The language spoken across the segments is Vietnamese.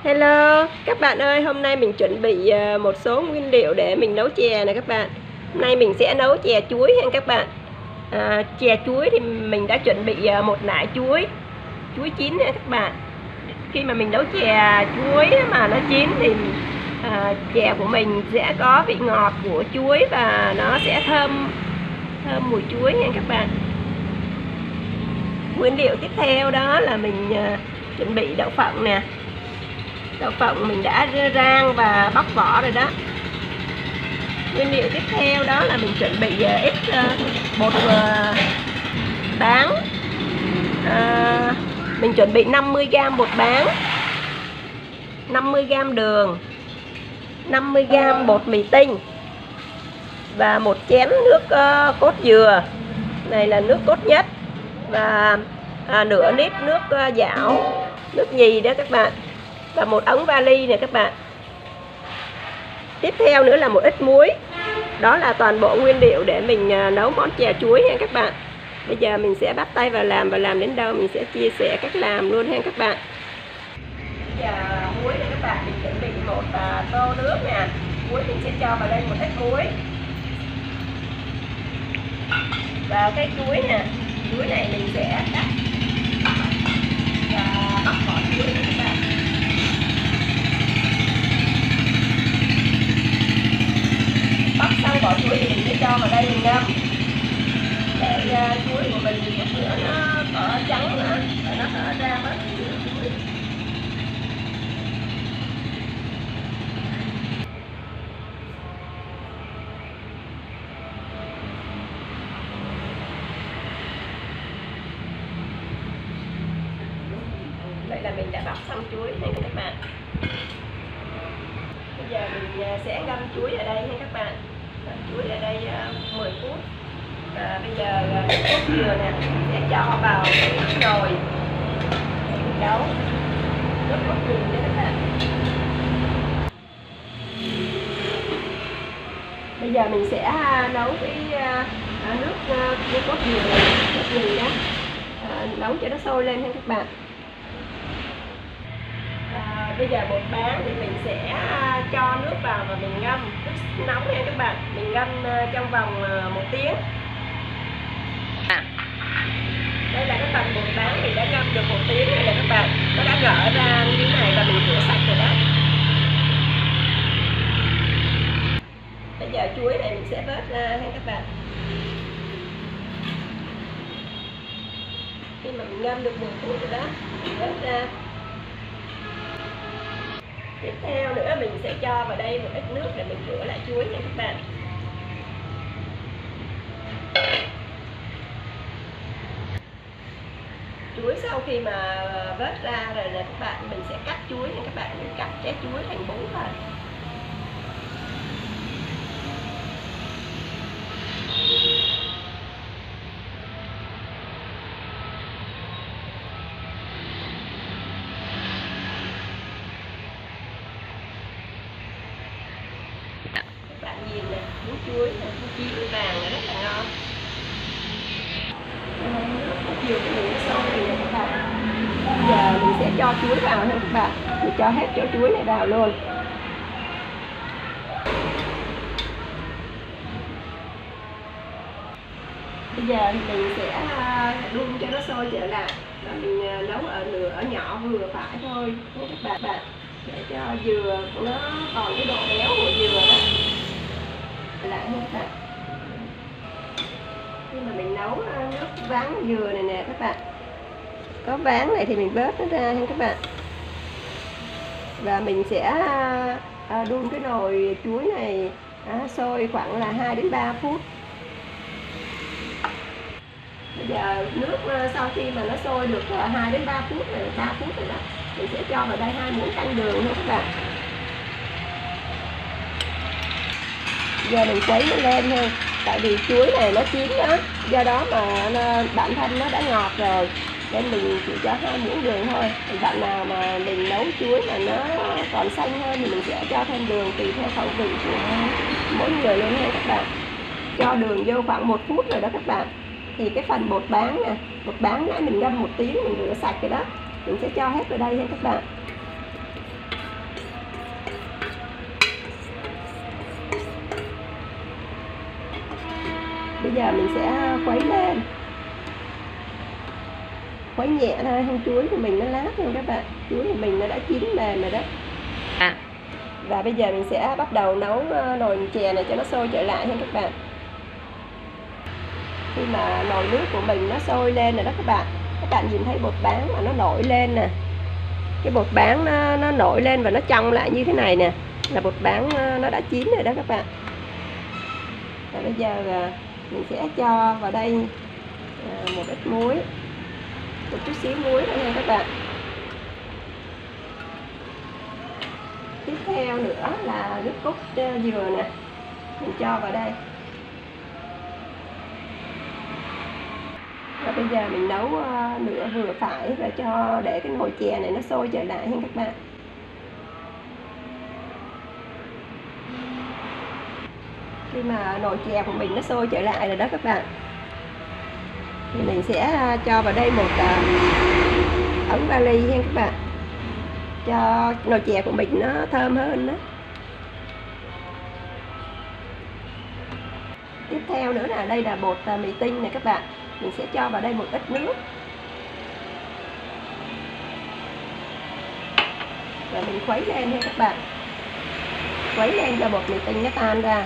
Hello các bạn ơi, hôm nay mình chuẩn bị một số nguyên liệu để mình nấu chè này các bạn. Hôm nay mình sẽ nấu chè chuối nha các bạn. Chè chuối thì mình đã chuẩn bị một nải chuối chín nha các bạn. Khi mà mình nấu chè chuối mà nó chín thì chè của mình sẽ có vị ngọt của chuối và nó sẽ thơm mùi chuối nha các bạn. Nguyên liệu tiếp theo đó là mình chuẩn bị đậu phộng nè. Đậu phộng mình đã rang và bóc vỏ rồi đó. Nguyên liệu tiếp theo đó là mình chuẩn bị ít bột bán. Mình chuẩn bị 50g bột bán, 50g đường, 50g bột mì tinh và một chén nước cốt dừa. Này là nước cốt nhất. Và nửa lít nước dảo, nước nhì đó các bạn. Và một ống vali này các bạn. Tiếp theo nữa là một ít muối. Đó là toàn bộ nguyên liệu để mình nấu món chè chuối nha các bạn. Bây giờ mình sẽ bắt tay vào làm, và làm đến đâu mình sẽ chia sẻ cách làm luôn nha các bạn. Bây giờ muối này các bạn, mình chuẩn bị một tô nước nè. Muối mình sẽ cho vào đây một ít muối. Và cái chuối nè, chuối này mình sẽ cắt và bóc vỏ chuối nha các bạn. Bóc xong vỏ chuối thì mình sẽ cho vào đây mình ngâm để chuối của mình chút nữa nó có trắng nữa và nó hở ra hết chuối. Vậy là mình đã bóc xong chuối này các bạn. Bây giờ mình sẽ ngâm chuối ở đây nha các bạn. Chuối ở đây 10 phút. Và bây giờ cốt dừa nè sẽ cho vào cái nồi để mình nấu nước cốt dừa nha các bạn. Bây giờ mình sẽ nấu cái nước cốt dừa này, nước dừa đó, nấu cho nó sôi lên nha các bạn. Bây giờ bột bán thì mình sẽ cho nước vào và mình ngâm nước nóng nha các bạn. Mình ngâm trong vòng 1 tiếng. Đây là cái phần bột bán mình đã ngâm được 1 tiếng rồi nè các bạn. Nó đã gỡ ra như thế này và mình rửa sạch rồi đó. Bây giờ chuối này mình sẽ vớt ra nha các bạn. Khi mà mình ngâm được 10 phút rồi đó, mình vớt ra. Tiếp theo nữa mình sẽ cho vào đây một ít nước để mình rửa lại chuối nha các bạn. Chuối sau khi mà vớt ra rồi nè các bạn, mình sẽ cắt chuối nha các bạn. Mình cắt trái chuối thành 4 phần. Các bạn nhìn nè, miếng chuối nè, chín vàng là rất là ngon. Chiều cái miếng sôi này nè các bạn. Bây giờ mình sẽ cho chuối vào nha các bạn. Mình cho hết chỗ chuối này vào luôn. Bây giờ mình sẽ đun cho nó sôi trở lại và mình nấu ở lửa nhỏ vừa phải thôi nha các bạn, để cho dừa nó còn cái độ béo của dừa đó lại nha các bạn. Khi mà mình nấu nước ván dừa này nè các bạn, có ván này thì mình vớt nó ra nha các bạn. Và mình sẽ đun cái nồi chuối này sôi khoảng là 2 đến 3 phút. Bây giờ nước sau khi mà nó sôi được 2 đến 3 phút rồi, 3 phút rồi đó, mình sẽ cho vào đây 2 muỗng canh đường nha các bạn. Giờ mình quấy nó lên thôi, tại vì chuối này nó chín đó, do đó mà bản thân nó đã ngọt rồi, nên mình chỉ cho 2 muỗng đường thôi. Thì bạn nào mà mình nấu chuối mà nó còn xanh hơn thì mình sẽ cho thêm đường tùy theo khẩu vị của mỗi người luôn nha các bạn. Cho đường vô khoảng 1 phút rồi đó các bạn. Thì cái phần bột bán nè, bột bán nãy mình ngâm 1 tiếng mình rửa sạch rồi đó, mình sẽ cho hết vào đây nha các bạn. giờ mình sẽ khuấy lên, khuấy nhẹ thôi, không chuối của mình nó lát luôn các bạn. Chuối của mình nó đã chín mềm rồi đó. Và bây giờ mình sẽ bắt đầu nấu nồi chè này cho nó sôi trở lại nha các bạn. Khi mà nồi nước của mình nó sôi lên rồi đó các bạn nhìn thấy bột bán mà nó nổi lên nè. Cái bột bán nó nổi lên và nó trong lại như thế này nè, là bột bán nó đã chín rồi đó các bạn. Và bây giờ mình sẽ cho vào đây một ít muối, một chút xíu muối nữa nha các bạn. Tiếp theo nữa là nước cốt dừa nè, mình cho vào đây. Và bây giờ mình nấu lửa vừa phải và để cái nồi chè này nó sôi trở lại nha các bạn. Khi mà nồi chè của mình nó sôi trở lại rồi đó các bạn, thì mình sẽ cho vào đây một ống vali nha các bạn, cho nồi chè của mình nó thơm hơn đó. Tiếp theo nữa là đây là bột mì tinh này các bạn, mình sẽ cho vào đây một ít nước và mình khuấy lên nha các bạn, khuấy lên cho bột mì tinh nó tan ra.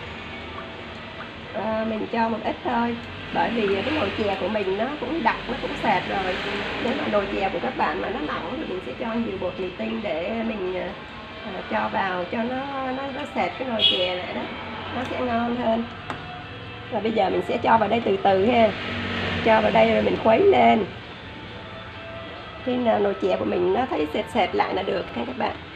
Mình cho một ít thôi, bởi vì cái nồi chè của mình nó cũng đặc, nó cũng sệt rồi. Nếu mà nồi chè của các bạn mà nó nóng thì mình sẽ cho nhiều bột mì tinh để mình cho vào cho nó sệt cái nồi chè lại đó, nó sẽ ngon hơn. Và bây giờ mình sẽ cho vào đây từ từ ha, cho vào đây rồi mình khuấy lên. Khi nào nồi chè của mình nó thấy sệt sệt lại là được ha các bạn.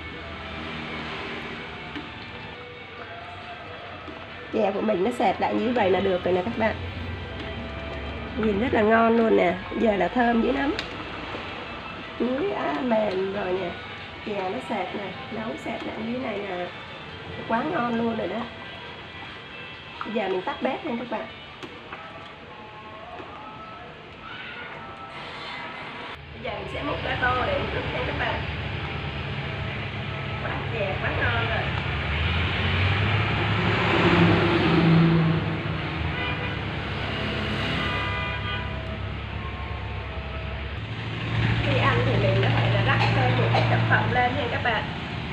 Chè của mình nó sệt lại như vậy là được rồi nè các bạn. Nhìn rất là ngon luôn nè, giờ là thơm dữ lắm. Chuối mềm rồi nè, chè nó sệt nè, nấu sệt lại như thế này là quá ngon luôn rồi đó. Bây giờ mình tắt bếp nha các bạn. Bây giờ mình sẽ múc cái tô để mình rút nha các bạn. Quá chè quá ngon rồi. Khi ăn thì mình có thể là rắc thêm một ít thực phẩm lên nha các bạn.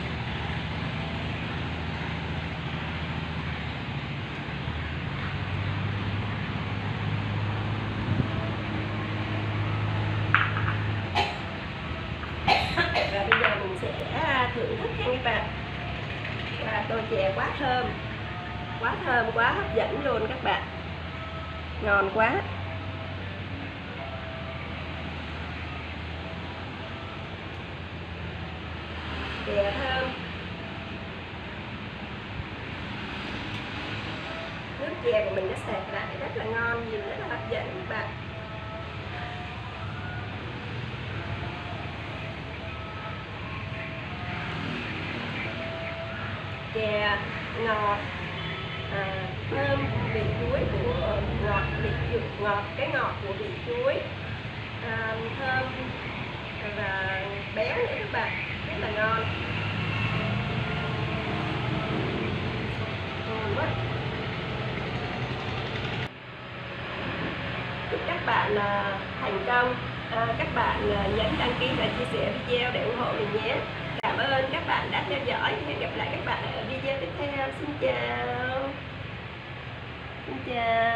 Và bây giờ mình sẽ thưởng thức nha các bạn. Và tô chè quá thơm, quá hấp dẫn luôn các bạn, ngon quá. Chè thơm, nước chè của mình nó sệt lại rất là ngon, nhìn rất là hấp dẫn các bạn. Chè ngọt, thơm vị chuối của ngọt, cái ngọt của vị chuối, thơm và béo nữa các bạn, rất là ngon. Ngon quá. Chúc các bạn thành công. Các bạn nhấn đăng ký và chia sẻ video để ủng hộ mình nhé. Cảm ơn các bạn đã theo dõi. Hẹn gặp lại các bạn ở video tiếp theo. Xin chào. Xin chào.